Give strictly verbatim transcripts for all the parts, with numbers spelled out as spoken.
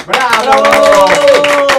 ¡Bravo! ¡Bravo!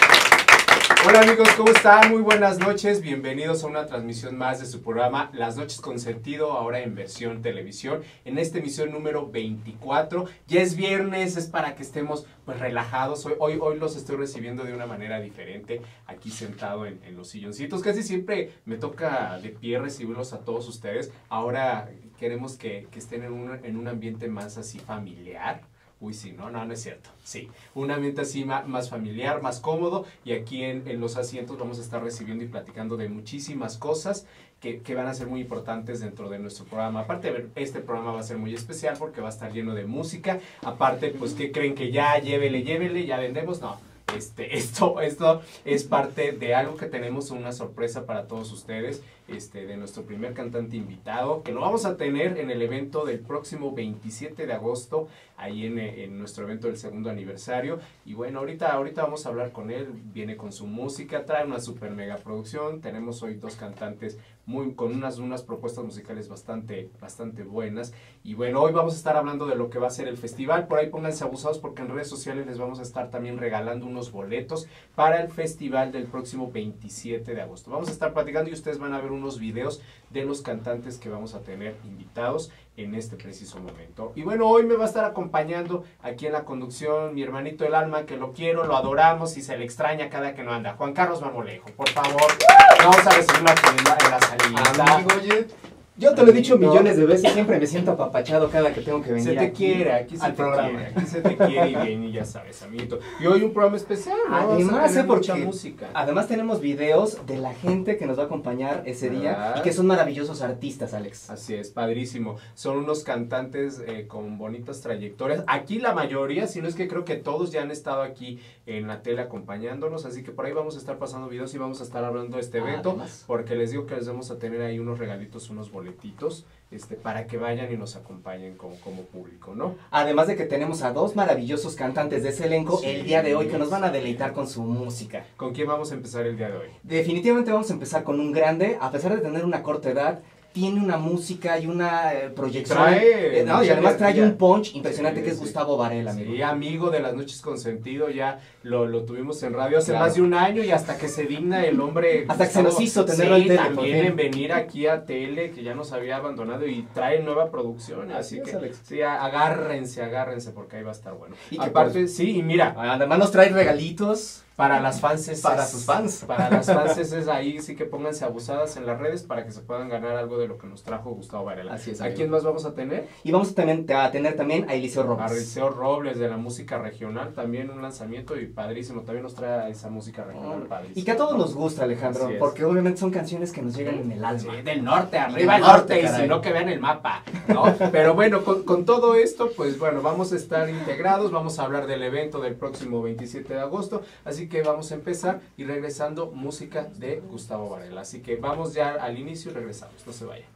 Hola amigos, ¿cómo están? Muy buenas noches, bienvenidos a una transmisión más de su programa Las Noches con Sentido, ahora en versión televisión, en esta emisión número veinticuatro. Ya es viernes, es para que estemos pues relajados. Hoy, hoy, hoy los estoy recibiendo de una manera diferente, aquí sentado en, en los silloncitos. Casi siempre me toca de pie recibirlos a todos ustedes. Ahora queremos que, que estén en un, en un ambiente más así familiar. Uy, sí, no, no, no es cierto. Sí, un ambiente así más, más familiar, más cómodo, y aquí en, en los asientos vamos a estar recibiendo y platicando de muchísimas cosas que, que van a ser muy importantes dentro de nuestro programa. Aparte, este programa va a ser muy especial porque va a estar lleno de música. Aparte, pues, ¿qué creen? Que ya llévele, llévele, ya vendemos. No, este, esto, esto es parte de algo que tenemos, una sorpresa para todos ustedes. Este, de nuestro primer cantante invitado, que lo vamos a tener en el evento del próximo veintisiete de agosto, ahí en, en nuestro evento del segundo aniversario. Y bueno, ahorita, ahorita vamos a hablar con él, viene con su música, trae una super mega producción. Tenemos hoy dos cantantes muy, con unas, unas propuestas musicales bastante, bastante buenas. Y bueno, hoy vamos a estar hablando de lo que va a ser el festival. Por ahí pónganse abusados porque en redes sociales les vamos a estar también regalando unos boletos para el festival del próximo veintisiete de agosto. Vamos a estar platicando y ustedes van a ver unos videos de los cantantes que vamos a tener invitados en este preciso momento. Y bueno, hoy me va a estar acompañando aquí en la conducción mi hermanito del alma, que lo quiero, lo adoramos y se le extraña cada que no anda, Juan Carlos Marmolejo. Por favor, vamos a recibirlo aquí en la, en la salida. Amigo, oye, yo te lo he dicho millones de veces, siempre me siento apapachado cada que tengo que venir. Se te quiere, aquí se te quiere, aquí se te quiere y bien, y ya sabes, amiguito. Y hoy un programa especial, ¿no? Además, ¿eh? Porque mucha música. Además tenemos videos de la gente que nos va a acompañar ese día ¿verdad? Y que son maravillosos artistas, Alex. Así es, padrísimo. Son unos cantantes eh, con bonitas trayectorias. Aquí la mayoría, si no es que creo que todos ya han estado aquí en la tele acompañándonos, así que por ahí vamos a estar pasando videos y vamos a estar hablando de este evento, Además, porque les digo que les vamos a tener ahí unos regalitos, unos boletitos, este, para que vayan y nos acompañen como, como público, ¿no? además de que tenemos a dos maravillosos cantantes de ese elenco Sí. el día de hoy que nos van a deleitar con su música. ¿Con quién vamos a empezar el día de hoy? Definitivamente vamos a empezar con un grande, a pesar de tener una corta edad, tiene una música y una eh, proyección. Trae eh, no, y mucha además trae energía. un punch impresionante Sí, que es sí. Gustavo Varela, amigo. Sí, amigo de Las Noches con Sentido, ya lo, lo tuvimos en radio hace Claro. más de un año y hasta que se digna el hombre. Hasta que se nos hizo tenerlo sí, en tele, por también fin. en venir aquí a tele, que ya nos había abandonado y trae nueva producción, así, Así es, que Alex. sí, agárrense, agárrense porque ahí va a estar bueno. Y que Aparte, sí, y mira, Además nos trae regalitos. para las fans, Para sus fans. para las fans es ahí, sí que pónganse abusadas en las redes para que se puedan ganar algo de lo que nos trajo Gustavo Varela. Así es, ¿A amigo. quién más vamos a tener? Y vamos a tener, a tener también a Eliseo A Robles. Eliseo Robles de la música regional, también un lanzamiento y padrísimo, también nos trae esa música regional padrísima. Y que a todos nos gusta, Alejandro, Así es. porque obviamente son canciones que nos llegan en el alma. Sí, del norte, Del arriba el norte, norte, y caray. si no que vean el mapa, ¿no? Pero bueno, con, con todo esto, pues bueno, vamos a estar integrados, vamos a hablar del evento del próximo veintisiete de agosto, así que vamos a empezar y regresando música de Gustavo Varela. Así que vamos ya al inicio y regresamos, no se vayan.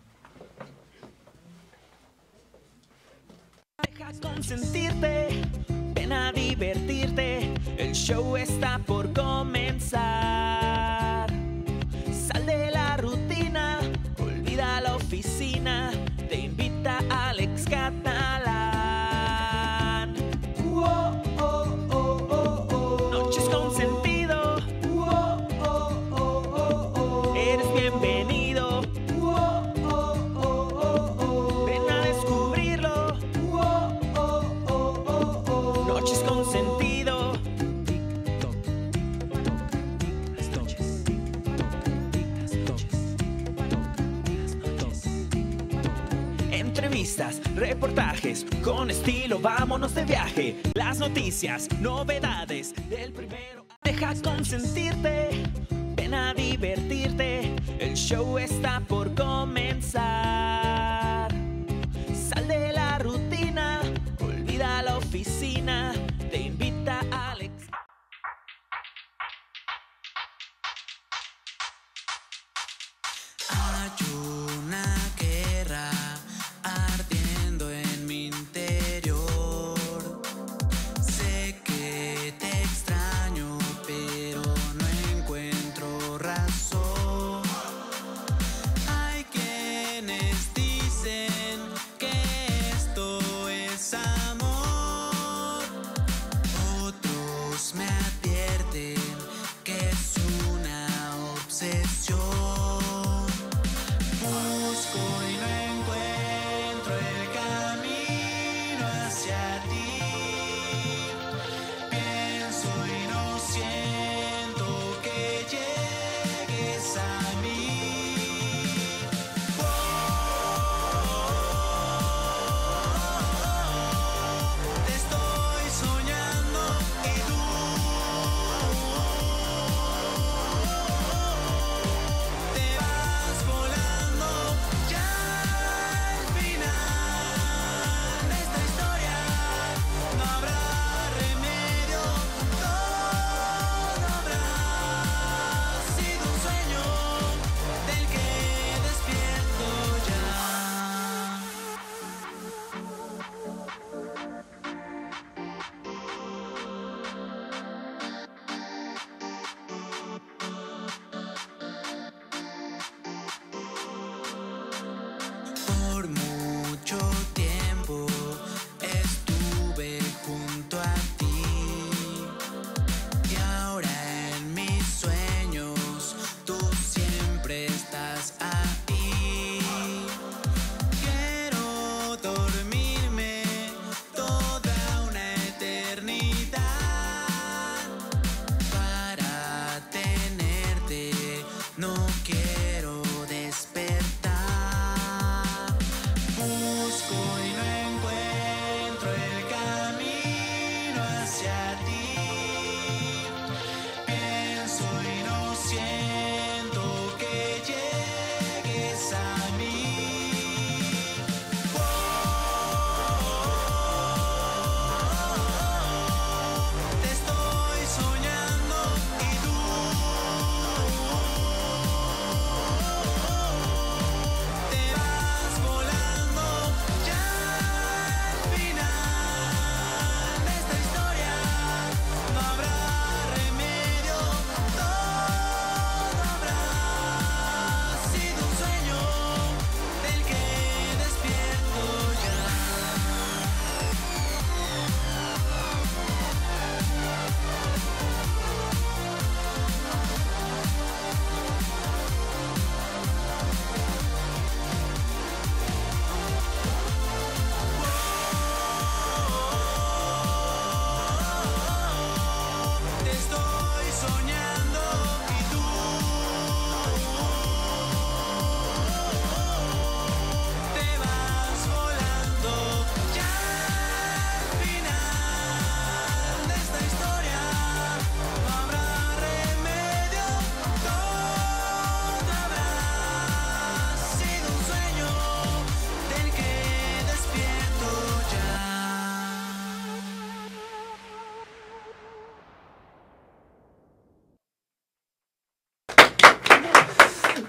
Deja consentirte, ven a divertirte, el show está por comenzar. Sal de la rutina, olvida la oficina, te invita Alex Catalán. Uo, oh, oh, oh, oh. Noches con sentido. Uo, oh, oh, oh, oh. Eres bienvenido. Uo, oh, oh, oh, oh. Ven a descubrirlo. Uo, oh, oh, oh, oh. Noches con sentido. Las noches. Las noches. Entrevistas, reportajes, con estilo vámonos de viaje. Las noticias, novedades del primero. Deja consentirte, ven a divertirte, el show está por comenzar. Sal de la rutina, olvida la oficina, te invita Alex. Hay una guerra ardiendo en mi interior. Sé que te extraño, pero no encuentro razón. Hay quienes dicen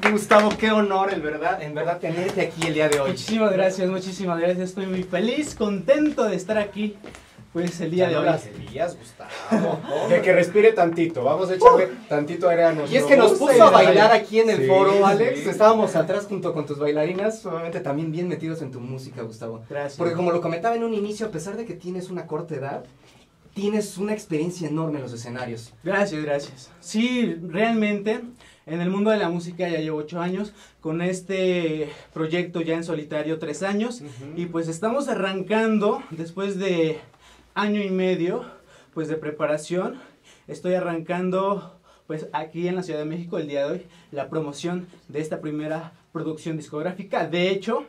Gustavo, qué honor, en verdad, en verdad, tenerte aquí el día de hoy. Muchísimas gracias, muchísimas gracias. Estoy muy feliz, contento de estar aquí, pues el día Ya de no hoy. las días, Gustavo. De que respire tantito. Vamos a echarle tantito aire a nuestro. Y es que nos gusto puso a y- bailar aquí en el Sí, foro, Alex. sí. Estábamos atrás junto con tus bailarinas, obviamente también bien metidos en tu música, Gustavo. Gracias. Porque como lo comentaba en un inicio, a pesar de que tienes una corta edad, tienes una experiencia enorme en los escenarios. Gracias, gracias. Sí, realmente en el mundo de la música ya llevo ocho años, con este proyecto ya en solitario tres años, Ujú. y pues estamos arrancando después de año y medio, pues de preparación. Estoy arrancando, pues aquí en la Ciudad de México el día de hoy, la promoción de esta primera producción discográfica. De hecho,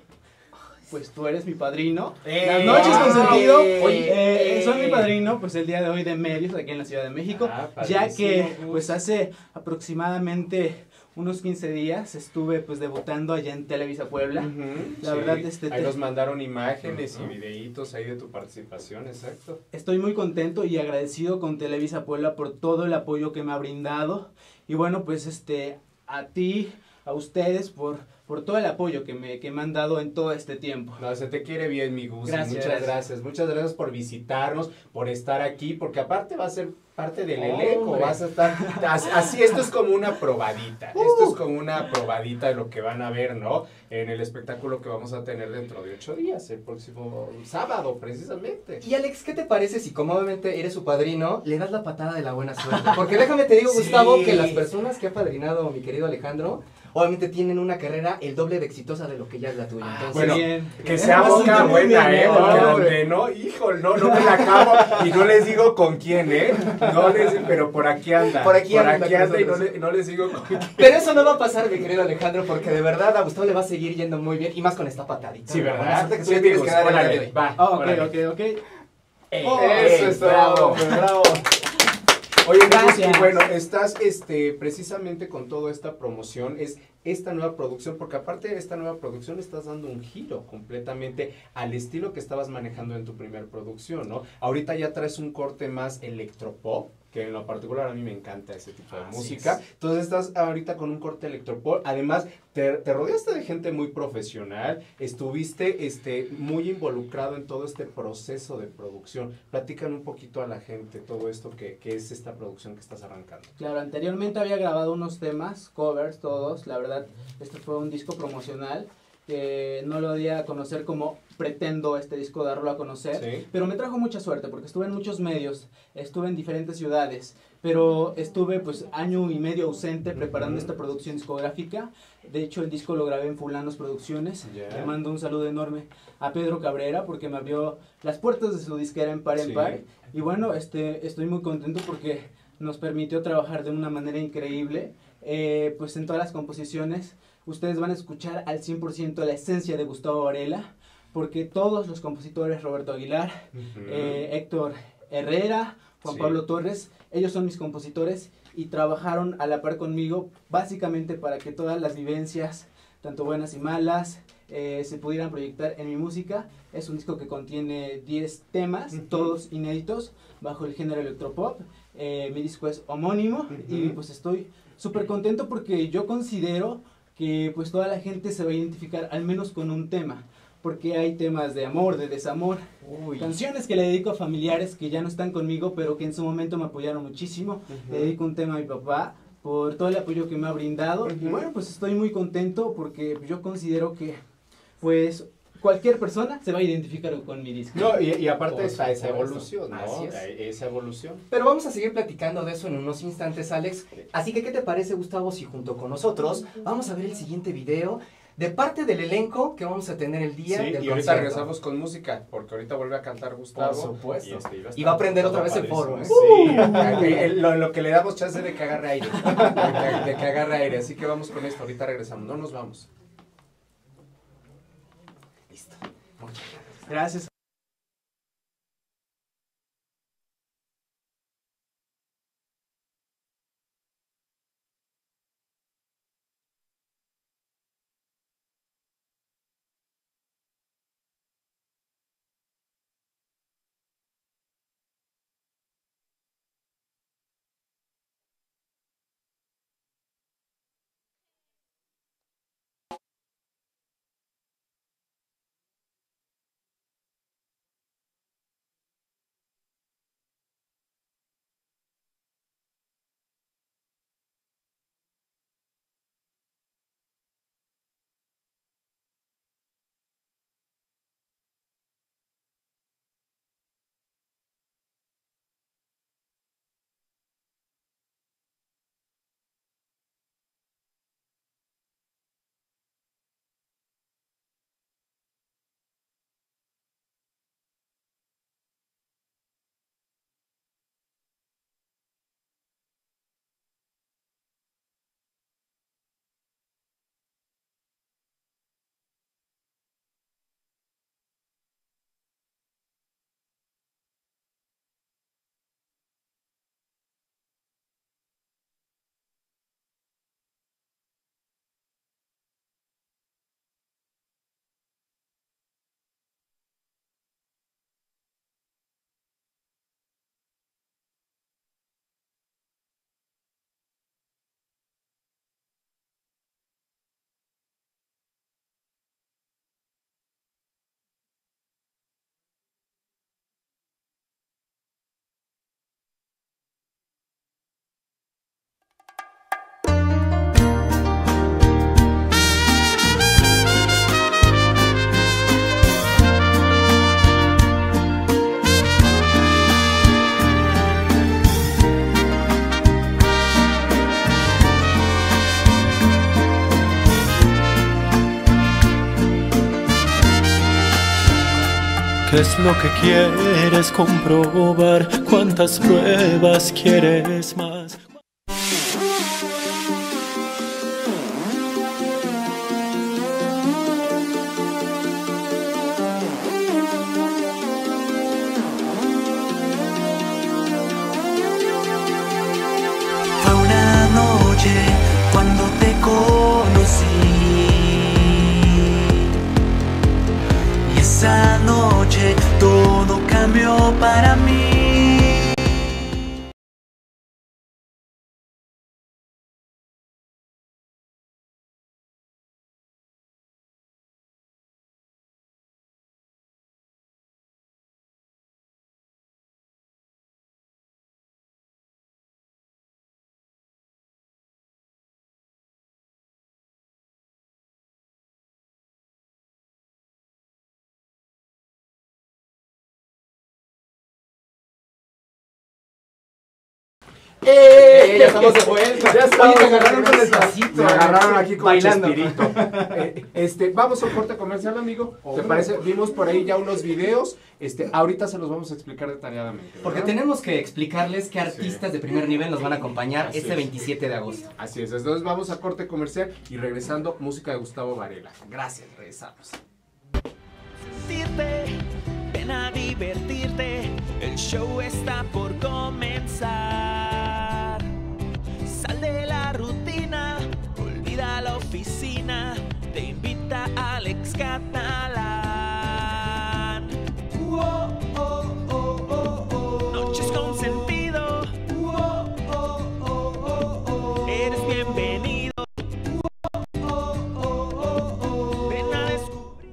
pues tú eres mi padrino. ¡Eh! Las noches con ¡Wow! sentido. Oye, Eh, eh. soy mi padrino, pues el día de hoy de medios aquí en la Ciudad de México, Ah, ya que padrísimo. pues hace aproximadamente unos quince días estuve pues debutando allá en Televisa Puebla. Ujú, La sí. verdad, este, Ahí te- nos mandaron imágenes y videitos ahí de tu participación, exacto. Estoy muy contento y agradecido con Televisa Puebla por todo el apoyo que me ha brindado. Y bueno, pues este a ti, a ustedes por, por todo el apoyo que me, que me han dado en todo este tiempo. No, se te quiere bien, mi Gus. Gracias, Muchas gracias. gracias. Muchas gracias por visitarnos, por estar aquí, porque aparte va a ser parte del Hombre. elenco. Vas a estar. as- Así, esto es como una probadita. Esto es como una probadita de lo que van a ver, ¿no? En el espectáculo que vamos a tener dentro de ocho días, el próximo sábado, precisamente. Y Alex, ¿qué te parece si como obviamente eres su padrino, le das la patada de la buena suerte? Porque déjame te digo, Sí. Gustavo, que las personas que ha padrinado mi querido Alejandro, obviamente tienen una carrera el doble de exitosa de lo que ya es la tuya. Ah, Entonces, bueno, bien. Que sea Vamos a boca estar muy buena, bien, ¿eh? ¿no? Porque Hombre. donde no, hijo, no, no me la acabo y no les digo con quién, ¿eh? No les, pero por aquí anda. Por aquí anda con anda y no, nosotros. le- no les digo con quién. pero eso no va a pasar, mi querido Alejandro, porque de verdad a Gustavo le va a seguir yendo muy bien, y más con esta patadita. Sí, La buena ¿verdad? suerte que tú Sí, le tienes amigos, que dar el día órale, de hoy. va, Ah, ok, órale. ok, ok. Ey, Oh, ey, eso es bravo, todo. bravo. Oye, Gus, Gracias. y bueno, estás este, precisamente con toda esta promoción, es esta nueva producción, porque aparte de esta nueva producción estás dando un giro completamente al estilo que estabas manejando en tu primer producción, ¿no? Ahorita ya traes un corte más electropop, que en lo particular a mí me encanta ese tipo de Así música. es. Entonces estás ahorita con un corte electropop, además te, te rodeaste de gente muy profesional, estuviste este, muy involucrado en todo este proceso de producción. Platican un poquito a la gente todo esto que, que es esta producción que estás arrancando. Claro, anteriormente había grabado unos temas, covers, todos. La verdad, este fue un disco promocional que no lo di a conocer como pretendo este disco darlo a conocer. Sí. Pero me trajo mucha suerte porque estuve en muchos medios, estuve en diferentes ciudades, pero estuve pues año y medio ausente preparando Ujú. esta producción discográfica. De hecho, el disco lo grabé en Fulanos Producciones. Ya. Le mando un saludo enorme a Pedro Cabrera porque me abrió las puertas de su disquera en par en Sí. par. Y bueno, este, estoy muy contento porque nos permitió trabajar de una manera increíble. Eh, pues en todas las composiciones ustedes van a escuchar al cien por ciento la esencia de Gustavo Varela, porque todos los compositores, Roberto Aguilar, Ujú. eh, Héctor Herrera, Juan Sí. Pablo Torres, ellos son mis compositores y trabajaron a la par conmigo básicamente para que todas las vivencias, tanto buenas y malas, eh, se pudieran proyectar en mi música. Es un disco que contiene diez temas, Ujú. todos inéditos, bajo el género electropop. Eh, mi disco es homónimo y Ujú. pues estoy súper contento porque yo considero que pues toda la gente se va a identificar al menos con un tema, porque hay temas de amor, de desamor, Uy. canciones que le dedico a familiares que ya no están conmigo, pero que en su momento me apoyaron muchísimo. Ujú. Le dedico un tema a mi papá por todo el apoyo que me ha brindado. Y Ujú. bueno, pues estoy muy contento porque yo considero que pues cualquier persona se va a identificar con mi disco. No, y, y aparte Por está esa supuesto. evolución, ¿no? Así es. Eh, Esa evolución. Pero vamos a seguir platicando de eso en unos instantes, Alex. Así que, ¿qué te parece, Gustavo, si junto con nosotros vamos a ver el siguiente video de parte del elenco que vamos a tener el Sí, día del y ahorita concierto? regresamos con música, porque ahorita vuelve a cantar Gustavo. Por supuesto. Y, este, a Y estar va a aprender otra vez el padrísimo. foro, ¿eh? Sí, eh, eh, lo, lo que le damos chance de que agarre aire. De que, de que agarre aire. Así que vamos con esto. Ahorita regresamos. No nos vamos. Listo. Muchas gracias. Gracias. ¿Qué es lo que quieres comprobar? ¿Cuántas pruebas quieres más? Fue una noche cuando te conocí, y esa noche todo cambió para mí. ¡Eh! Ya estamos de vuelta. Ya estamos. Oye, te agarraron con el Me pasito. agarraron aquí con bailando. Chespirito. Eh, este, vamos a un corte comercial, amigo. ¿Te Hombre. parece? Vimos por ahí ya unos videos. Este, ahorita se los vamos a explicar detalladamente, ¿verdad? Porque tenemos que explicarles qué artistas de primer nivel nos van a acompañar Así este es. veintisiete de agosto. Así es. Entonces vamos a corte comercial y regresando, música de Gustavo Varela. Gracias, regresamos. Sentirte, ven a divertirte, el show está por comenzar. Sal de la rutina, olvida la oficina, te invita Alex Catalán. Uo, oh, oh, oh, oh. Noches con sentido. Uo, oh, oh, oh, oh. Eres bienvenido. Uo, oh, oh, oh, oh. Ven a descubrir.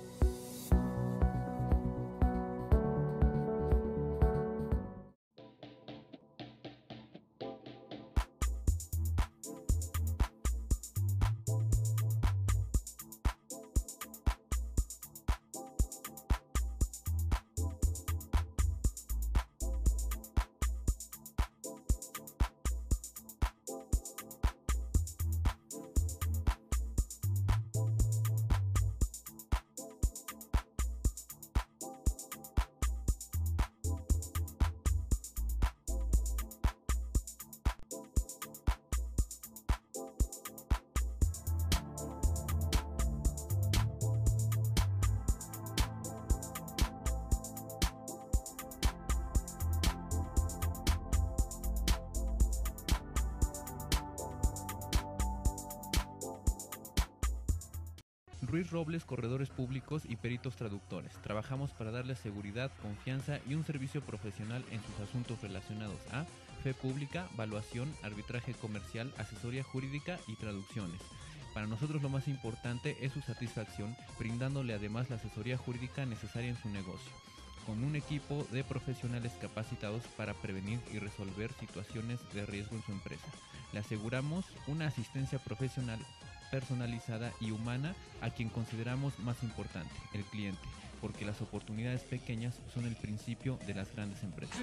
Ruiz Robles, corredores públicos y peritos traductores. Trabajamos para darles seguridad, confianza y un servicio profesional en sus asuntos relacionados a fe pública, valuación, arbitraje comercial, asesoría jurídica y traducciones. Para nosotros lo más importante es su satisfacción, brindándole además la asesoría jurídica necesaria en su negocio, con un equipo de profesionales capacitados para prevenir y resolver situaciones de riesgo en su empresa. Le aseguramos una asistencia profesional personalizada y humana a quien consideramos más importante, el cliente, porque las oportunidades pequeñas son el principio de las grandes empresas.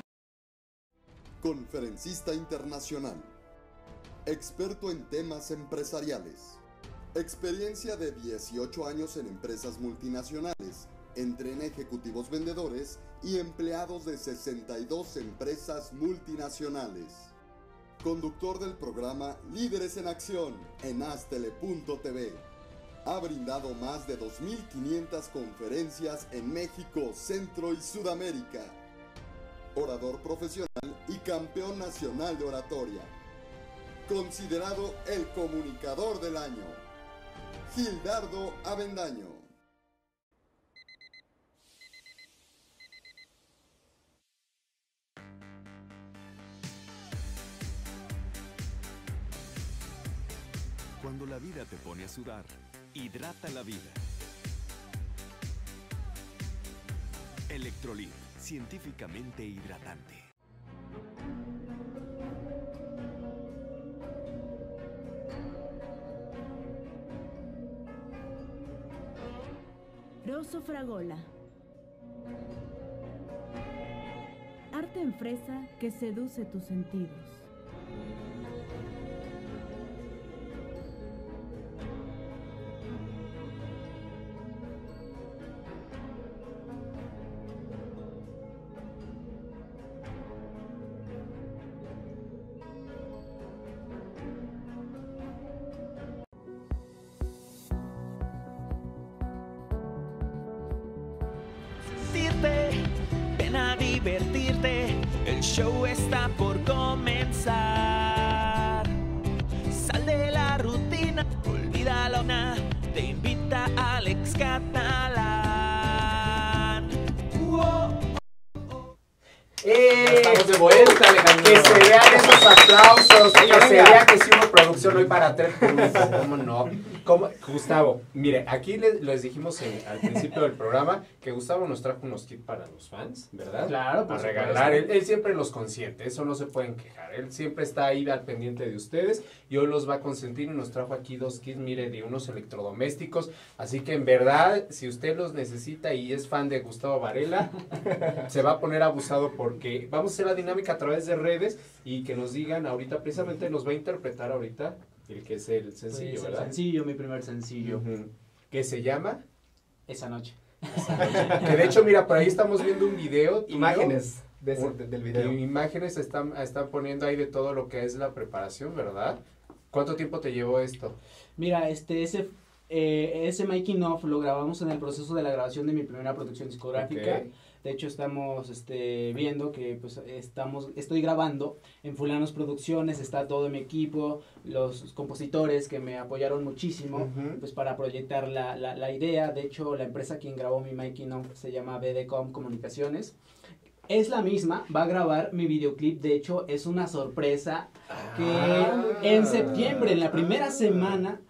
Conferencista internacional, experto en temas empresariales, experiencia de dieciocho años en empresas multinacionales, entrena ejecutivos vendedores y empleados de sesenta y dos empresas multinacionales. Conductor del programa Líderes en Acción en Astele punto t v. Ha brindado más de dos mil quinientas conferencias en México, Centro y Sudamérica. Orador profesional y campeón nacional de oratoria. Considerado el comunicador del año. Gildardo Avendaño. Cuando la vida te pone a sudar, hidrata la vida. Electrolit, científicamente hidratante. Rosso Fragola. Arte en fresa que seduce tus sentidos. divertirte, el show está por comenzar. Sal de la rutina, olvida la una, te invita Alex Catalán. Wow. ¡Eh! Estamos de vuelta, Alejandro. Que se vean esos aplausos, que se vea que sí hubo producción hoy para tres públicos. ¿Cómo no? ¿Cómo? Gustavo, mire, aquí les, les dijimos en, al principio del programa que Gustavo nos trajo unos kits para los fans, ¿verdad? Claro, por a regalar. Él, él siempre los consiente, eso no se pueden quejar. Él siempre está ahí al pendiente de ustedes y hoy los va a consentir y nos trajo aquí dos kits, mire, de unos electrodomésticos. Así que en verdad, si usted los necesita y es fan de Gustavo Varela, se va a poner abusado porque vamos a hacer la dinámica a través de redes y que nos digan ahorita, precisamente nos va a interpretar ahorita el que es el sencillo, pues, ¿verdad? El sencillo, mi primer sencillo. Uh-huh. ¿Qué se llama? Esa noche. Esa noche. Que de hecho, mira, por ahí estamos viendo un video. Imágenes de ese, de, del video. Imágenes están, están poniendo ahí de todo lo que es la preparación, ¿verdad? ¿Cuánto tiempo te llevó esto? Mira, este, ese, eh, ese making of lo grabamos en el proceso de la grabación de mi primera producción discográfica. Okay. De hecho, estamos este, viendo que pues estamos, estoy grabando en Fulanos Producciones, está todo mi equipo, los compositores que me apoyaron muchísimo, uh-huh. pues para proyectar la, la, la idea. De hecho, la empresa quien grabó mi making of se llama B D Com Comunicaciones. Es la misma, va a grabar mi videoclip, de hecho es una sorpresa que ah. en septiembre, en la primera semana,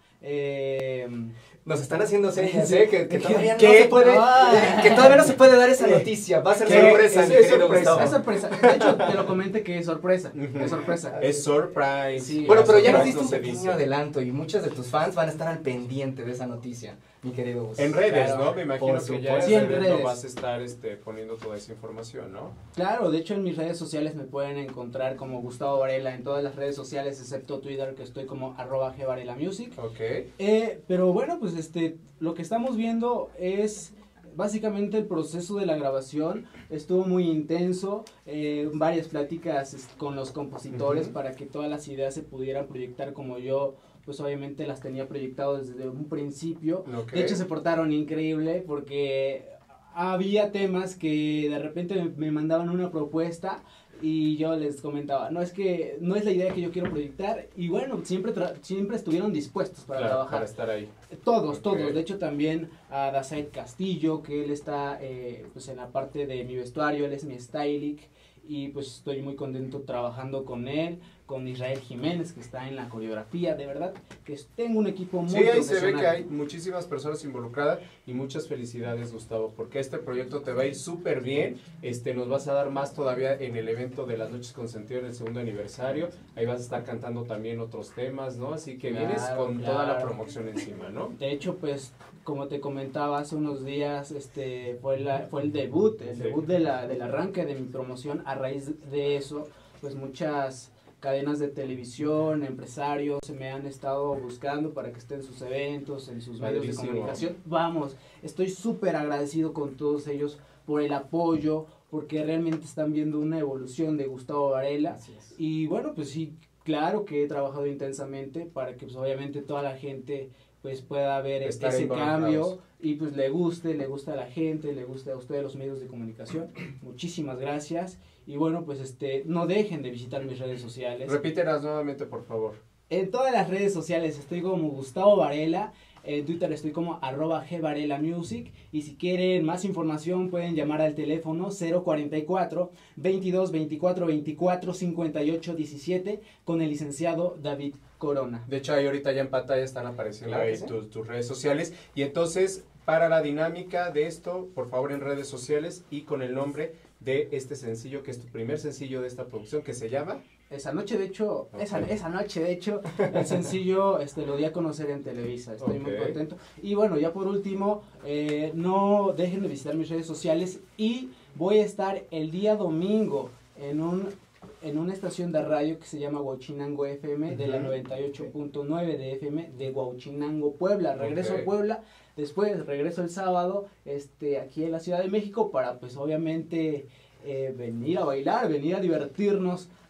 eh, nos están haciendo señas, ¿eh? Que, que, todavía no ¿Qué? se puede, Ah. que todavía no se puede dar esa noticia. Va a ser sorpresa, es, mi es querido sorpresa. Gustavo. Es sorpresa. De hecho, te lo comenté que es sorpresa. Es sorpresa. Es surprise. Sí, bueno, pero ya nos diste no un pequeño dice. adelanto y muchos de tus fans van a estar al pendiente de esa noticia, mi querido Gustavo. En redes, Claro, ¿no? Me imagino que ya Sí, en en redes redes. no vas a estar este, poniendo toda esa información, ¿no? Claro, de hecho en mis redes sociales me pueden encontrar como Gustavo Varela en todas las redes sociales excepto Twitter, que estoy como arroba gvarelamusic. Ok. Eh, pero bueno, pues este, lo que estamos viendo es básicamente el proceso de la grabación. Estuvo muy intenso, eh, varias pláticas es, con los compositores uh-huh. para que todas las ideas se pudieran proyectar como yo, pues obviamente las tenía proyectado desde un principio. Okay. De hecho se portaron increíble porque había temas que de repente me, me mandaban una propuesta y yo les comentaba, no es que no es la idea que yo quiero proyectar, y bueno, siempre tra- siempre estuvieron dispuestos para claro, trabajar. Para estar ahí. Todos, Okay. todos. De hecho también a Dazaid Castillo, que él está eh, pues en la parte de mi vestuario, él es mi styling, y pues estoy muy contento trabajando con él, con Israel Jiménez, que está en la coreografía. De verdad que tengo un equipo muy Sí, ahí profesional. se ve que hay muchísimas personas involucradas y muchas felicidades, Gustavo, porque este proyecto te va a ir súper bien. Este, nos vas a dar más todavía en el evento de las Noches con Sentido en el segundo aniversario. Ahí vas a estar cantando también otros temas, ¿no? Así que Claro, vienes con claro. toda la promoción encima, ¿no? De hecho, pues, como te comentaba hace unos días, este, fue la, fue el debut, el Sí. debut de la, del arranque de mi promoción. A raíz de eso, pues muchas cadenas de televisión, empresarios se me han estado buscando para que esté en sus eventos, en sus medios de Padrísimo. comunicación. Vamos, estoy súper agradecido con todos ellos por el apoyo, porque realmente están viendo una evolución de Gustavo Varela. Y bueno, pues sí, claro que he trabajado intensamente para que pues obviamente toda la gente pues pueda ver Estar ese involucrados. cambio y pues le guste, le gusta a la gente, le gusta a ustedes los medios de comunicación. Muchísimas gracias. Y bueno, pues este, no dejen de visitar mis redes sociales. Repítelas nuevamente, por favor. En todas las redes sociales estoy como Gustavo Varela. En Twitter estoy como arroba gvarelamusic. Y si quieren más información pueden llamar al teléfono cero cuarenta y cuatro, veintidós, veinticuatro, veinticuatro, cincuenta y ocho, diecisiete con el licenciado David Corona. De hecho, ahí ahorita ya en pantalla están apareciendo Claro que ahí sí. tus, tus redes sociales. Y entonces, para la dinámica de esto, por favor en redes sociales y con el nombre de este sencillo, que es tu primer sencillo de esta producción, que se llama... Esa noche, de hecho, Okay. esa, esa noche, de hecho, el sencillo este, lo di a conocer en Televisa. Estoy muy Ok. contento. Y bueno, ya por último, eh, no dejen de visitar mis redes sociales y voy a estar el día domingo en un en una estación de radio que se llama Huachinango F M, de la Ujú. noventa y ocho punto nueve de F M de Huachinango, Puebla. Regreso Ok. a Puebla, después regreso el sábado este, aquí en la Ciudad de México para pues obviamente eh, venir a bailar, venir a divertirnos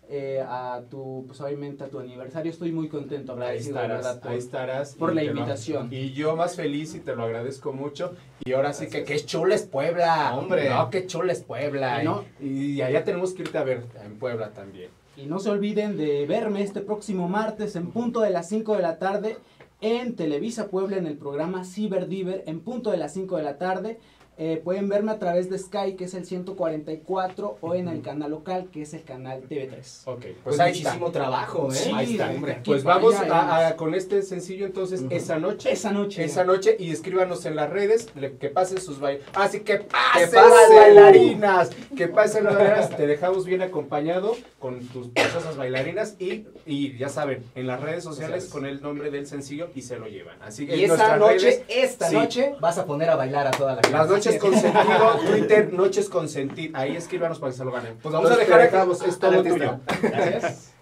eh, a tu, pues obviamente a tu aniversario. Estoy muy contento, Ahí agradecido de estarás, verdad por, ahí estarás. por y la te lo- invitación. y yo más feliz y te lo agradezco mucho. Y ahora sí que, Qué chula es Puebla. Hombre. No, qué chula es Puebla. Y no- y allá tenemos que irte a ver en Puebla también. Y no se olviden de verme este próximo martes en punto de las cinco de la tarde en Televisa Puebla en el programa Ciberdiver en punto de las cinco de la tarde. Eh, pueden verme a través de Sky, que es el ciento cuarenta y cuatro, o en el canal local, que es el canal T V tres. Ok, pues, Pues ahí está. muchísimo trabajo, ¿eh? Sí, Ahí está. hombre, aquí Pues para vamos allá, a- a- vamos. con este sencillo entonces Ujú. esa noche. Esa noche. Esa noche y escríbanos en las redes le- que pasen sus bailarinas. Así que pasen pasen. las bailarinas. Que pasen las bailarinas. Te dejamos bien acompañado con tus preciosas bailarinas y, y ya saben, en las redes sociales con el nombre del sencillo y se lo llevan. Así que Y en esta nuestras noche, redes, esta sí. noche, vas a poner a bailar a toda la gente. Las noches con sentido, Twitter, noches con sentido. Ahí escríbanos para que se lo ganen. Pues vamos a Los dejar que aquí dejamos, es al todo artista. tuyo. Gracias.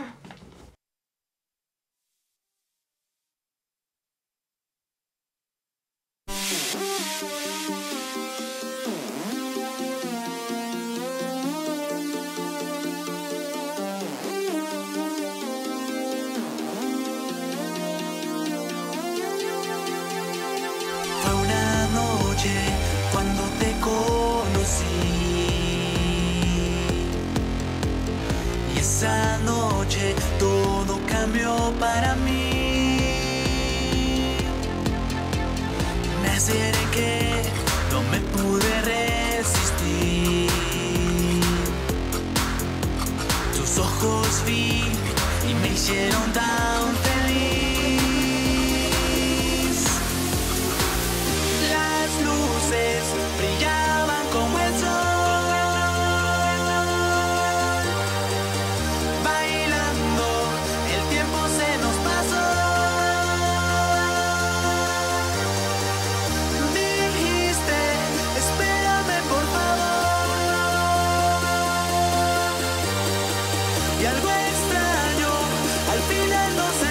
Fue una noche cuando te conocí y esa noche todo cambió para mí. Me acerqué, no me pude resistir. Tus ojos vi y me hicieron tan feliz. Las luces brillaban como el sol, bailando, el tiempo se nos pasó. Dijiste, espérame por favor, y algo extraño al final nos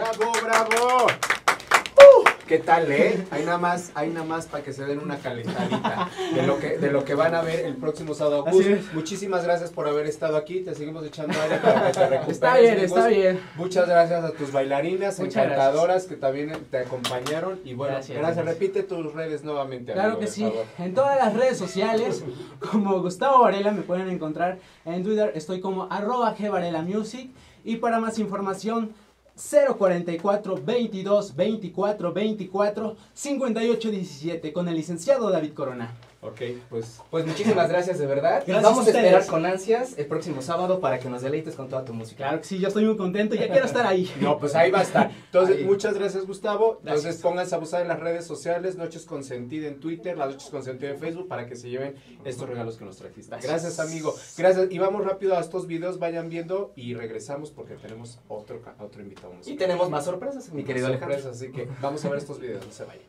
¡Bravo, bravo! Uh, ¿Qué tal, eh? Hay nada más, hay nada más para que se den una calentadita de lo que, de lo que van a ver el próximo sábado. Gus, muchísimas gracias por haber estado aquí. Te seguimos echando aire para que te recuperes. Está bien, Gus. está bien. Muchas gracias a tus bailarinas Muchas encantadoras gracias. que también te acompañaron. Y bueno, gracias. gracias. Repite tus redes nuevamente, Claro amigo, que por sí. favor. En todas las redes sociales, como Gustavo Varela, me pueden encontrar. En Twitter estoy como arroba gvarelamusic. Y para más información, cero cuarenta y cuatro, veintidós, veinticuatro, veinticuatro, cincuenta y ocho, diecisiete con el licenciado David Corona. Ok, pues, pues muchísimas gracias de verdad. Gracias Vamos a a esperar ustedes. con ansias el próximo sábado para que nos deleites con toda tu música. Claro que sí, yo estoy muy contento, ya quiero estar ahí. No, pues ahí va a estar. Entonces, Ahí. muchas gracias, Gustavo. Gracias. Entonces, pónganse a buscar en las redes sociales, Noches con Sentido en Twitter, las Noches con Sentido en Facebook, para que se lleven estos regalos que nos trajiste. Gracias, Gracias. amigo. Gracias. Y vamos rápido a estos videos, vayan viendo y regresamos porque tenemos otro, ca- otro invitado musical. Y tenemos más sorpresas, mi querido Más Alejandro. sorpresas, así que vamos a ver estos videos, no se vayan.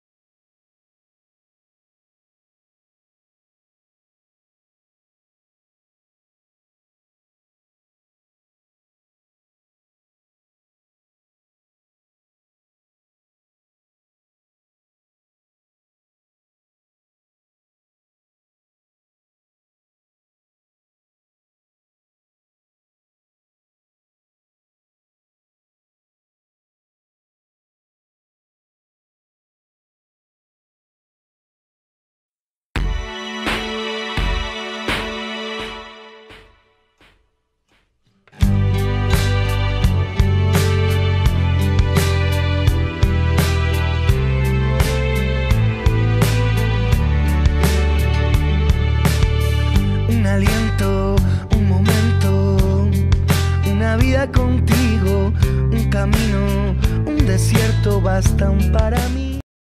Un aliento, un momento, una vida contigo, un camino, un desierto bastan para mí.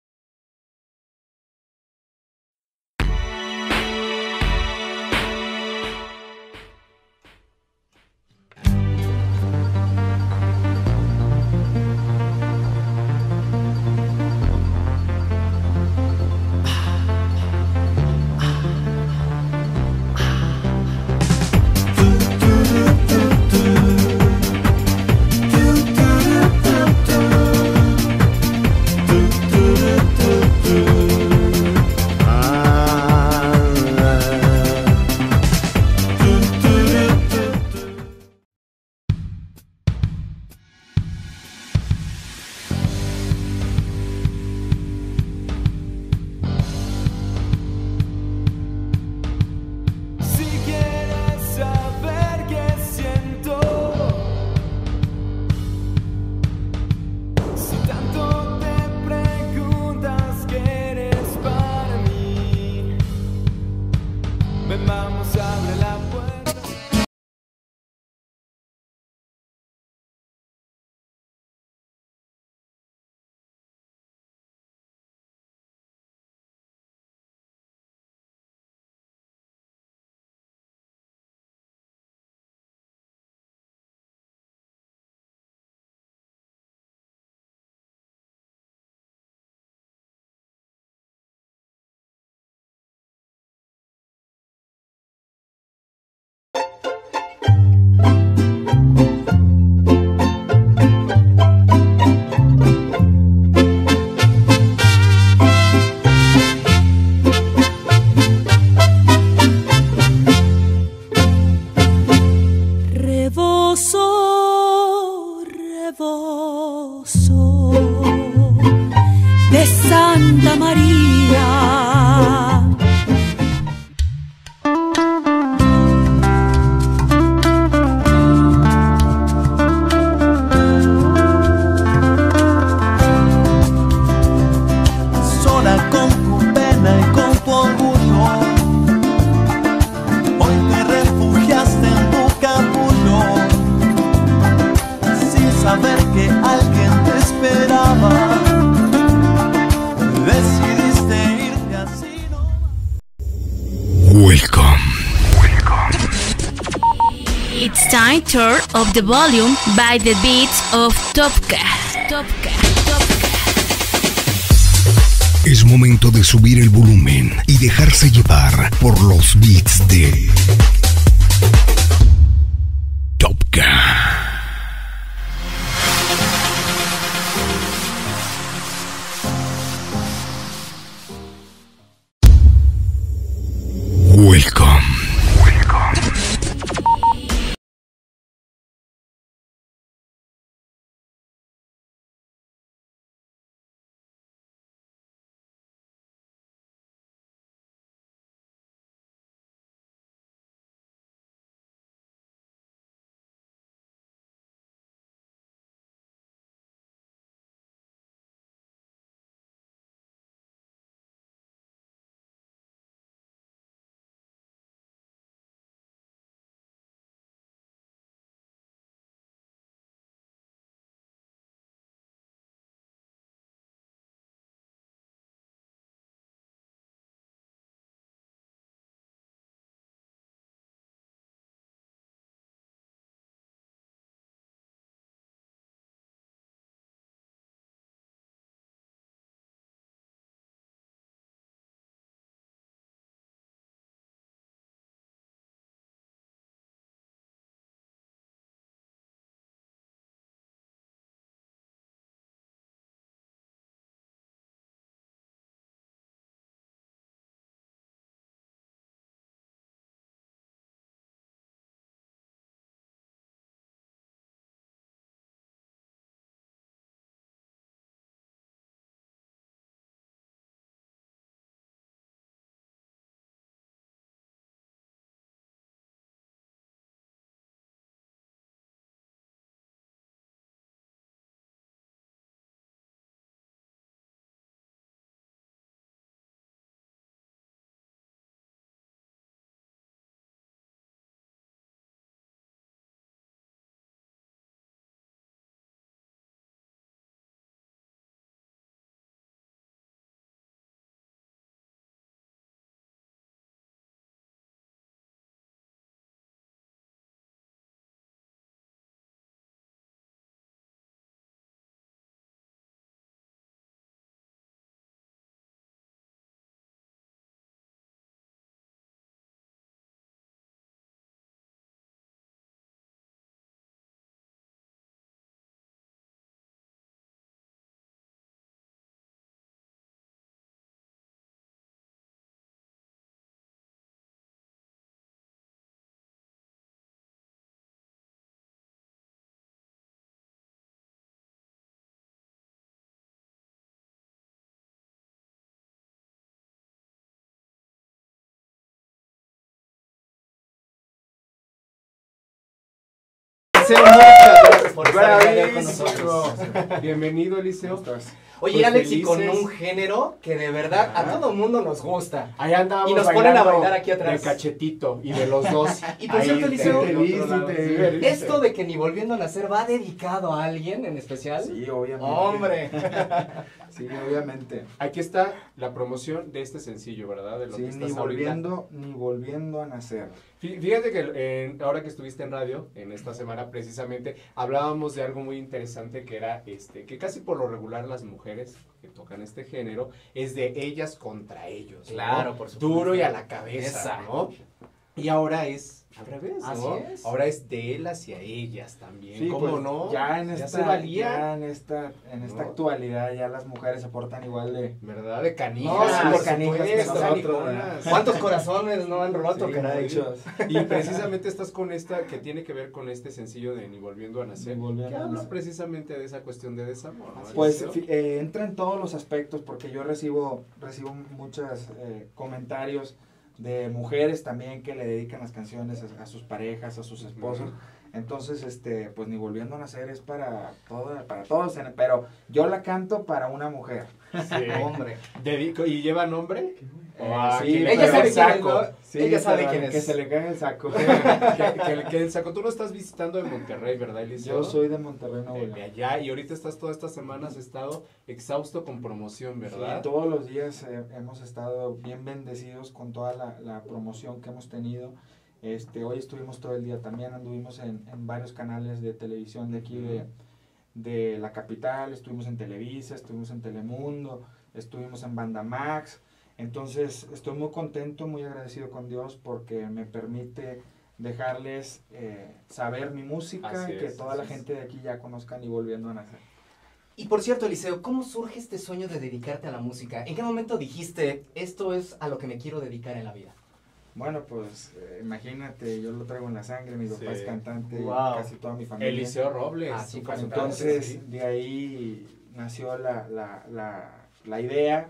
Si quieres saber qué siento, si tanto te preguntas qué eres para mí, ven, vamos, abre la puerta. Reboso, reboso de Santa María. Sola con tu pena y con tu orgullo, hoy te refugiaste en tu capullo, sin saber que alguien te esperaba. Decidiste irte así nomás. Welcome. It's time to turn up the volume by the beats of Topka. Topka. Topka. Es momento de subir el volumen y dejarse llevar por los beats de Topka. Eliseo, muchas gracias por estar el día de hoy con nosotros. Bienvenido, Eliseo. Oye, Pues Alex, y con felices. un género que de verdad a todo mundo nos gusta. Ahí andábamos Y nos ponen a bailando bailar aquí atrás. de cachetito y de los dos. Y por Ahí cierto, Eliseo, del otro lado. Sí, esto de que Ni Volviendo a Nacer va dedicado a alguien en especial. Sí, obviamente. Hombre. Sí, obviamente. Aquí está la promoción de este sencillo, ¿verdad? De lo Sí, que estás ni ahorita. volviendo, ni volviendo a nacer. Fí- Fíjate que eh, ahora que estuviste en radio, en esta semana precisamente, hablábamos de algo muy interesante que era este, que casi por lo regular las mujeres que tocan este género es de ellas contra ellos. ¿no? Claro, por supuesto. Duro y a la cabeza, Esa. ¿no? Y ahora es al revés, ¿no? Así es. Ahora es de él hacia ellas también. Sí, ¿Cómo pues, no? Ya en esta, se valía. ya en esta, en esta ¿No? actualidad ya las mujeres se portan igual de, ¿Verdad? De canijas. No, sí, por de canijas que supuesto, nosotros, canijonas. ¿verdad? ¿Cuántos corazones no han roto, Sí, caray? muchos. Y precisamente estás con esta, que tiene que ver con este sencillo de Ni Volviendo a Nacer, Ni Volviendo que a habla Nacer. precisamente de esa cuestión de desamor, ¿no? Pues Eliseo? fi- eh, entra en todos los aspectos porque yo recibo recibo muchos eh, comentarios de mujeres también que le dedican las canciones a, a sus parejas, a sus esposos. Entonces, este, pues Ni Volviendo a Nacer es para todo, para todos, en- pero yo la canto para una mujer. Sí. Hombre. Dedico- ¿Y lleva nombre? Eh, Ah, sí, que le ella caiga sabe el quién es, saco. ¿no? Sí, Ella sabe pero quién es. Que se le caiga el saco. que, que- que el saco. Tú no estás visitando de Monterrey, ¿verdad, Eliseo? Yo soy de Monterrey, Nuevo de, León. de allá, y ahorita estás todas estas semanas, has estado exhausto con promoción, ¿verdad? Sí, todos los días eh, hemos estado bien bendecidos con toda la, la promoción que hemos tenido. Este, hoy estuvimos todo el día también, anduvimos en, en varios canales de televisión de aquí de, de la capital, estuvimos en Televisa, estuvimos en Telemundo, estuvimos en Banda Max. Entonces estoy muy contento, muy agradecido con Dios porque me permite dejarles eh, saber mi música Así y que es, toda así la es. gente de aquí ya conozca Ni Volviendo a Nacer. Y por cierto, Eliseo, ¿cómo surge este sueño de dedicarte a la música? ¿En qué momento dijiste, esto es a lo que me quiero dedicar en la vida? Bueno, pues eh, imagínate, yo lo traigo en la sangre, mi papá Sí. es cantante, Wow. casi toda mi familia. Eliseo Robles. Ah, sí, su por cantante, Entonces, sí. de ahí nació la, la, la, la idea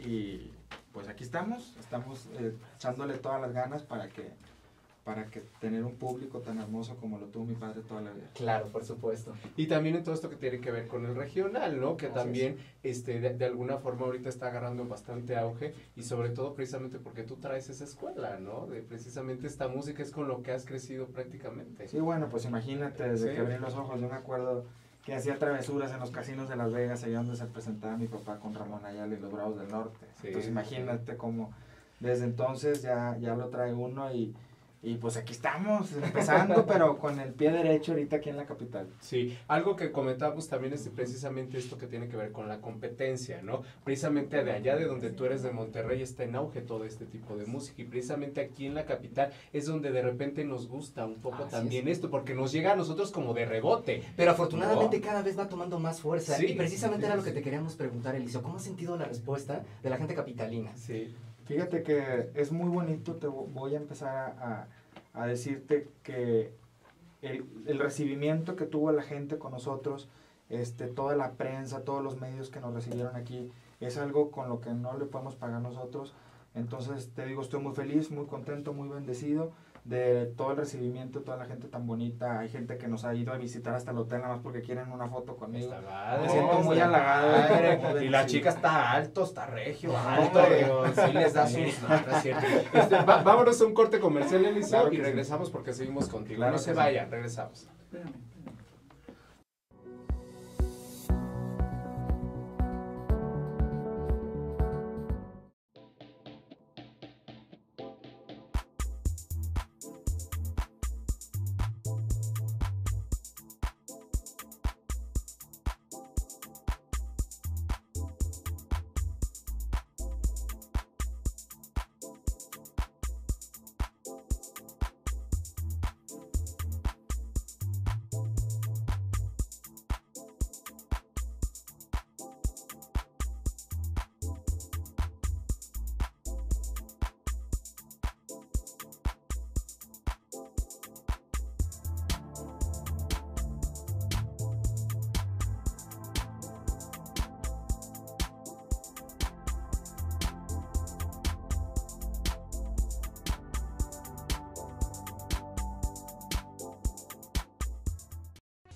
y pues aquí estamos, estamos eh, echándole todas las ganas para que, para que tener un público tan hermoso como lo tuvo mi padre toda la vida. Claro, por supuesto. Y también en todo esto que tiene que ver con el regional, ¿no? Que Así también este, de, de alguna forma ahorita está agarrando bastante auge y sobre todo precisamente porque tú traes esa escuela, ¿no? De precisamente esta música es con lo que has crecido prácticamente. Sí, bueno, pues imagínate, desde Sí. que abrí los ojos, yo me acuerdo que hacía travesuras en los casinos de Las Vegas, allá donde se presentaba mi papá con Ramón Ayala y los Bravos del Norte. Sí. Entonces imagínate cómo desde entonces ya, ya lo trae uno y, y pues aquí estamos, empezando, pero con el pie derecho ahorita aquí en la capital. Sí, algo que comentamos también es precisamente esto que tiene que ver con la competencia, ¿no? Precisamente de allá de donde tú eres de Monterrey está en auge todo este tipo de música y precisamente aquí en la capital es donde de repente nos gusta un poco Así también es. esto, porque nos llega a nosotros como de rebote. Pero afortunadamente ¿no? cada vez va tomando más fuerza. Sí, y precisamente sí, era lo que sí. te queríamos preguntar, Eliseo. ¿Cómo has sentido la respuesta de la gente capitalina? Sí. Fíjate que es muy bonito, te vo- voy a empezar a, a, a decirte que el, el recibimiento que tuvo la gente con nosotros, este, toda la prensa, todos los medios que nos recibieron aquí, es algo con lo que no le podemos pagar nosotros. Entonces, te digo, estoy muy feliz, muy contento, muy bendecido de todo el recibimiento, toda la gente tan bonita. Hay gente que nos ha ido a visitar hasta el hotel nada más porque quieren una foto conmigo. Está padre. Me siento muy Está halagado. padre. muy Y la bendecido. chica está alto, está regio, Alto, alto, digo, sí les da sus... No, no es cierto. Este, va- vámonos a un corte comercial, Eliseo, Claro y que sí. regresamos porque seguimos contigo. Claro no que se sí. vayan, regresamos.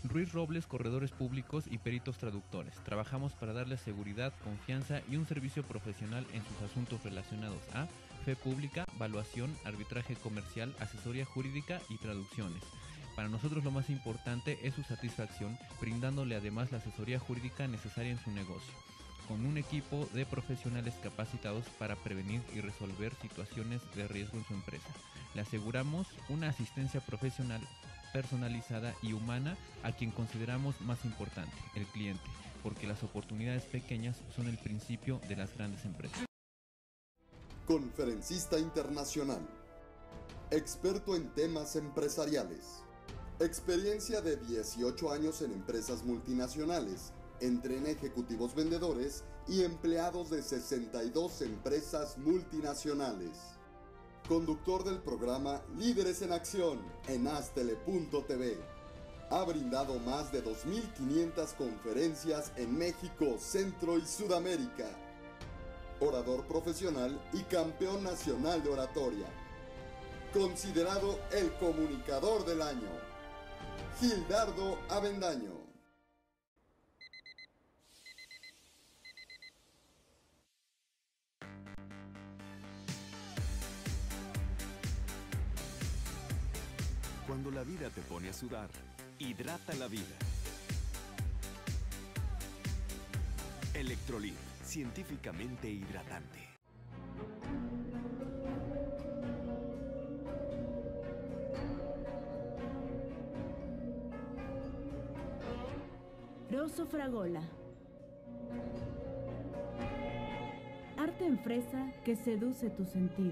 Ruiz Robles, corredores públicos y peritos traductores. Trabajamos para darles seguridad, confianza y un servicio profesional en sus asuntos relacionados a fe pública, valuación, arbitraje comercial, asesoría jurídica y traducciones. Para nosotros lo más importante es su satisfacción, brindándole además la asesoría jurídica necesaria en su negocio, con un equipo de profesionales capacitados para prevenir y resolver situaciones de riesgo en su empresa. Le aseguramos una asistencia profesional personalizada y humana a quien consideramos más importante, el cliente, porque las oportunidades pequeñas son el principio de las grandes empresas. Conferencista internacional, experto en temas empresariales, experiencia de dieciocho años en empresas multinacionales, entre en ejecutivos vendedores y empleados de sesenta y dos empresas multinacionales. Conductor del programa Líderes en Acción en Astele punto t v. Ha brindado más de dos mil quinientas conferencias en México, Centro y Sudamérica. Orador profesional y campeón nacional de oratoria. Considerado el comunicador del año. Gildardo Avendaño. Cuando la vida te pone a sudar, hidrata la vida. Electrolit, científicamente hidratante. Rosso Fragola. Arte en fresa que seduce tus sentidos.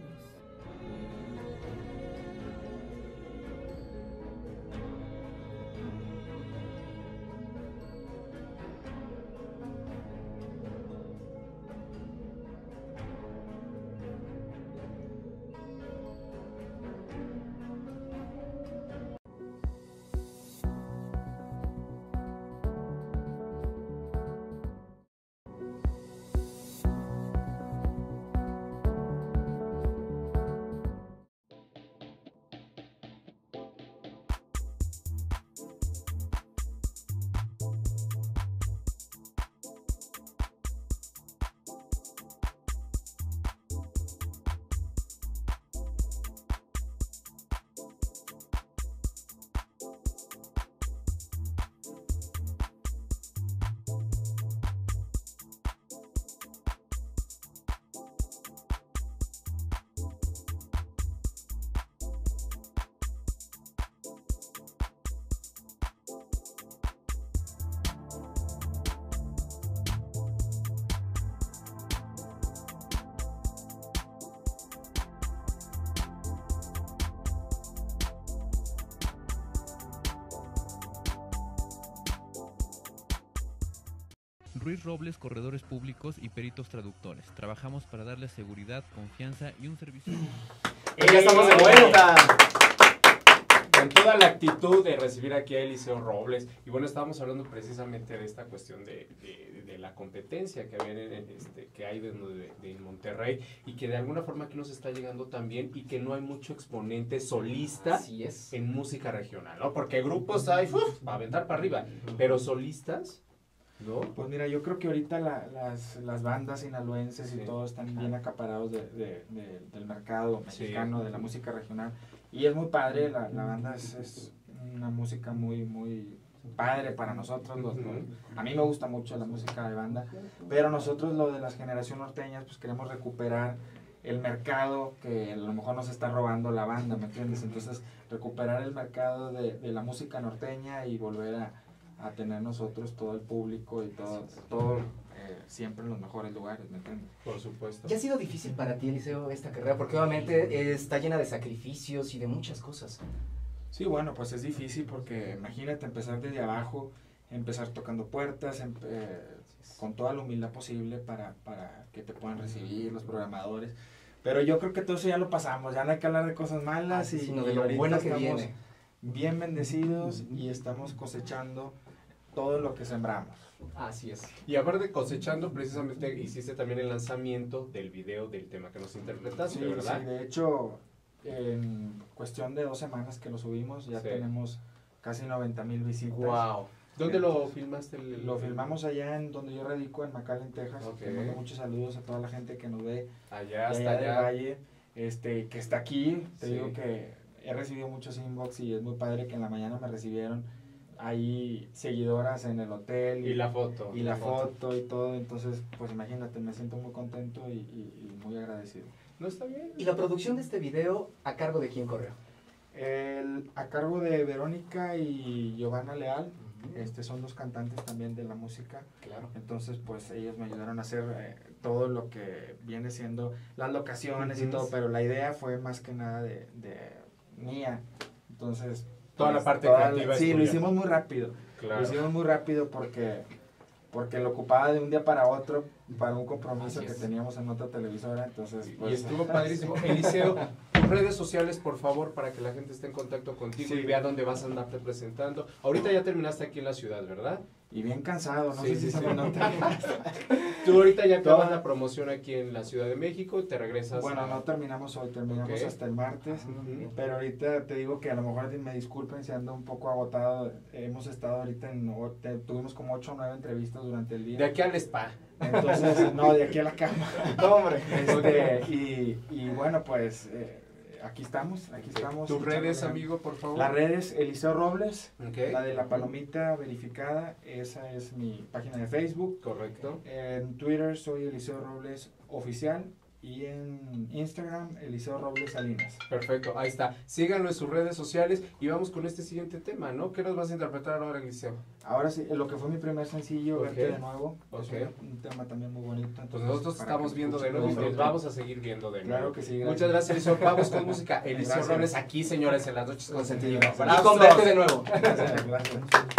Ruiz Robles, corredores públicos y peritos traductores. Trabajamos para darles seguridad, confianza y un servicio. Y ya estamos de vuelta. Con toda la actitud de recibir aquí a Eliseo Robles. Y bueno, estábamos hablando precisamente de esta cuestión de, de, de la competencia que, había en, este, que hay de, de, de Monterrey y que de alguna forma aquí nos está llegando también y que no hay mucho exponente solista en música regional, ¿no? Porque grupos hay, uf, para aventar para arriba, pero solistas... ¿no? Pues mira, yo creo que ahorita la, las, las bandas sinaloenses y sí. todo están bien acaparados de, de, de, del mercado mexicano, sí. de la música regional. Y es muy padre, la, la banda es, es una música muy, muy padre para nosotros. Los, los, a mí me gusta mucho la música de banda, pero nosotros lo de las generación norteñas, pues queremos recuperar el mercado que a lo mejor nos está robando la banda, ¿me entiendes? Entonces, recuperar el mercado de, de la música norteña y volver a a tener nosotros todo el público y todo, todo eh, siempre en los mejores lugares, ¿me entiendes? Por supuesto. ¿Ya ha sido difícil para ti, Eliseo, esta carrera? Porque obviamente está llena de sacrificios y de muchas cosas. Sí, bueno, pues es difícil porque imagínate empezar desde abajo, empezar tocando puertas, em, eh, con toda la humildad posible para, para que te puedan recibir los programadores. Pero yo creo que todo eso ya lo pasamos, ya no hay que hablar de cosas malas, ah, y, sino de y lo ahorita bueno que estamos viene. Bien bendecidos y estamos cosechando todo lo que sembramos. Así es. Y aparte cosechando, precisamente hiciste también el lanzamiento del video del tema que nos interpretaste, sí, ¿verdad? Sí, de hecho, en cuestión de dos semanas que lo subimos, ya sí. tenemos casi noventa mil visitas. Wow. ¿Dónde lo filmaste? El, Lo filmamos allá en donde yo radico, en McAllen, Texas. Ok. Te mando muchos saludos a toda la gente que nos ve Allá, de hasta allá del allá. Valle, este, que está aquí. Te Sí. digo que he recibido muchos inbox y es muy padre que en la mañana me recibieron ahí seguidoras en el hotel. Y la foto. Y la foto y todo. Entonces, pues imagínate, me siento muy contento y, y- y muy agradecido. No está bien. ¿Y la producción de este video a cargo de quién corrió? El, a cargo de Verónica y Giovanna Leal. Este, son dos cantantes también de la música. Claro. Entonces, pues ellos me ayudaron a hacer eh, todo lo que viene siendo las locaciones y Ujú. todo, pero la idea fue más que nada de, de mía. Entonces, Toda la pues, parte toda la- creativa es sí, lo tuya. hicimos muy rápido. Claro. Lo hicimos muy rápido porque porque lo ocupaba de un día para otro para un compromiso Así que es. teníamos en otra televisora, entonces Y pues, estuvo padrísimo. Eliseo, tus redes sociales, por favor, para que la gente esté en contacto contigo Sí. y vea dónde vas a andarte presentando. Ahorita ya terminaste aquí en la ciudad, ¿verdad? y bien cansado, no Sí, sé sí, si se sí. me nota. Tú ahorita ya acabas Toda- la promoción aquí en la Ciudad de México y te regresas. Bueno, a- no terminamos hoy, terminamos Ok. hasta el martes, Ujú. pero ahorita te digo que a lo mejor me disculpen si ando un poco agotado. Hemos estado ahorita en, o- te- tuvimos como ocho o nueve entrevistas durante el día. De aquí al spa. Entonces, no, de aquí a la cama. No, hombre. Este, y, y bueno, pues eh, aquí estamos, aquí estamos. Tus redes, echándole- amigo, por favor. Las redes, Eliseo Robles, Ok. la de la palomita verificada, esa es mi página de Facebook. Correcto. En Twitter soy Eliseo Robles Oficial y en Instagram Eliseo Robles Salinas. Perfecto, ahí está. Síganlo en sus redes sociales y vamos con este siguiente tema, ¿no? ¿Qué nos vas a interpretar ahora, Eliseo? Ahora sí, lo que fue mi primer sencillo, Ok. Verte de Nuevo, Ok. es un, un tema también muy bonito. Pues entonces, nosotros para estamos que viendo de escuchen, nuevo y lo nos disfruten. vamos a seguir viendo de nuevo. Claro que sí, Muchas gracias, Eliseo. Vamos con música. Eliseo Gracias. Robles aquí, señores, en las noches con sentido. Gracias. Y ¡Aplausos! con verte de nuevo. Gracias, gracias.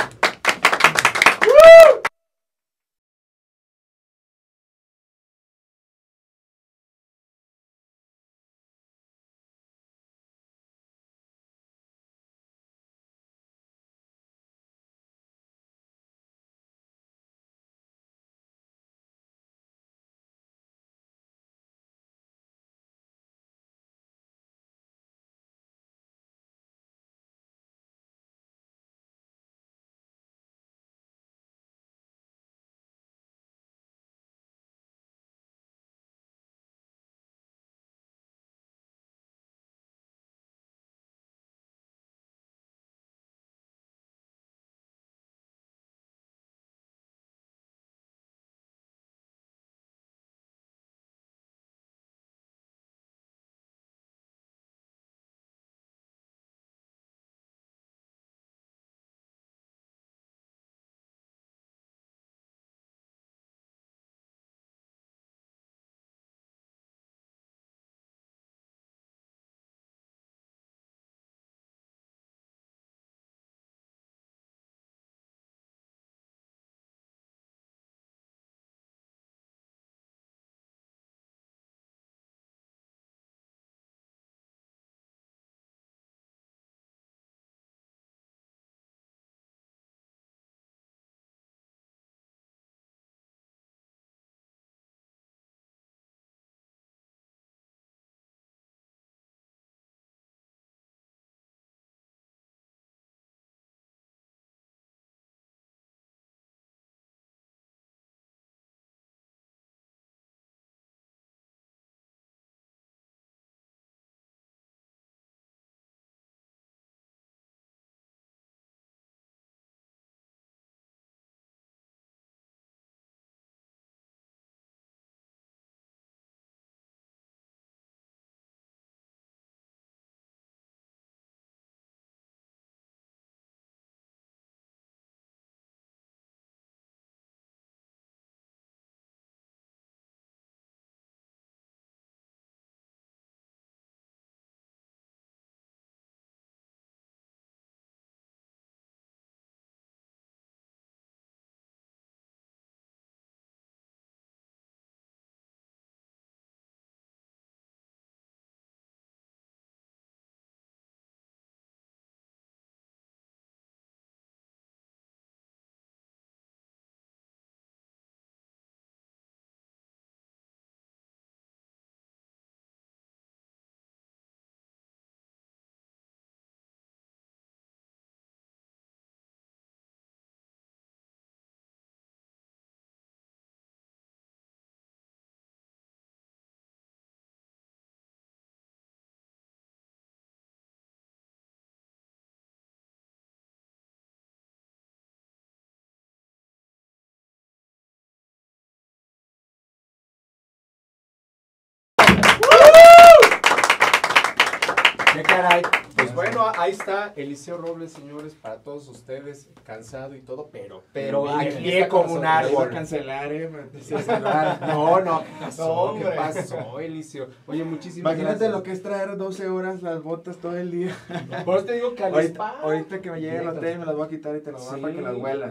caray. Pues bueno, ahí está Eliseo Robles, señores, para todos ustedes, cansado y todo, pero pero aquí pie como un árbol. Voy a cancelar, eh. No, no, ¿qué pasó? No, hombre. ¿Qué pasó, Eliseo? Oye, muchísimas Imagínate gracias. lo que es traer doce horas las botas todo el día. Por eso te digo que al ahorita, spa. ahorita que me llegue el hotel me las voy a quitar y te las voy a dar para que las huelas.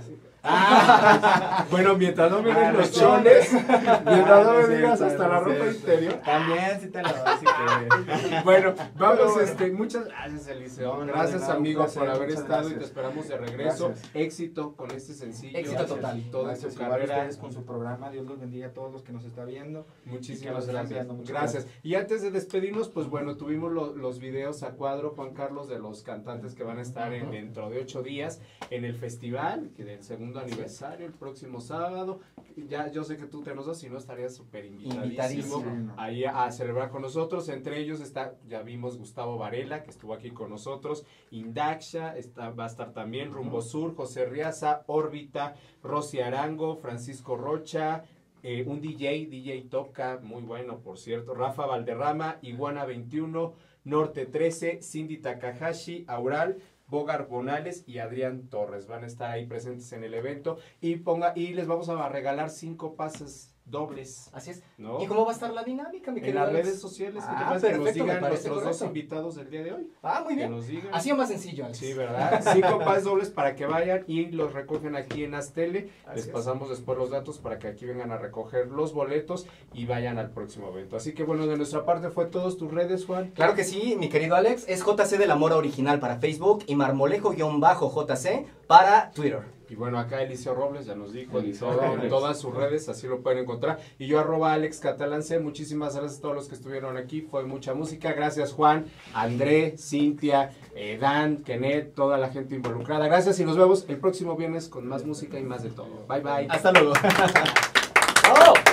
Ah, bueno, mientras no me Ah, den los sí. chones, mientras no me Ah, sí, digas sí, hasta la sí, ropa sí. interior. También sí te la doy si quieres. Bueno, vamos, Pero bueno. este, muchas gracias, Eliseo. No, no, gracias, de nada, amigo, un placer, por haber muchas estado gracias. y te esperamos de regreso. Gracias. Éxito con este sencillo. Éxito Gracias. total. Y toda Gracias, tu igual carrera. ustedes con su programa. Dios los bendiga a todos los que nos están viendo. Muchísimas Y que nos están gracias. viendo. Muchas Gracias. Y antes de despedirnos, pues bueno, tuvimos lo- los videos a cuadro, Juan Carlos, de los cantantes que van a estar en, dentro de ocho días en el festival, que del segundo aniversario, el próximo sábado. Ya yo sé que tú te nos das, si no estarías súper invitadísimo, Invitadísimo. ahí a, a celebrar con nosotros. Entre ellos está, ya vimos Gustavo Varela, que estuvo aquí con nosotros, Indaksha, está, va a estar también Rumbo Sur, José Riaza, Órbita, Rosy Arango, Francisco Rocha, eh, un D J, D J Toca, muy bueno por cierto, Rafa Valderrama, Iguana veintiuno, Norte trece, Cindy Takahashi, Aural, Bogar Bonales y Adrián Torres van a estar ahí presentes en el evento y ponga y les vamos a regalar cinco pases dobles. Así es. ¿No? ¿Y cómo va a estar la dinámica, mi En querido las Alex? redes sociales, ¿qué te Ah, parece? Que nos perfecto, me digan parece nuestros dos correcto. invitados del día de hoy. Ah, muy bien. Que nos digan. Ha sido más sencillo, Alex. Sí, ¿verdad? Cinco pases dobles para que vayan y los recogen aquí en Aztele. Así Les es. pasamos después los datos para que aquí vengan a recoger los boletos y vayan al próximo evento. Así que bueno, de nuestra parte fue todos tus redes, Juan. Claro que sí, mi querido Alex. Es J C de la Mora Original para Facebook y Marmolejo-J C para Twitter. Y bueno, acá Eliseo Robles ya nos dijo en Eliseo todo- en Robles. todas sus redes, así lo pueden encontrar. Y yo arroba Alex Catalán C. Muchísimas gracias a todos los que estuvieron aquí. Fue mucha música. Gracias Juan, André, Cintia, eh, Dan, Kenneth, toda la gente involucrada. Gracias y nos vemos el próximo viernes con más música y más de todo. Bye bye. Hasta luego. ¡Bravo!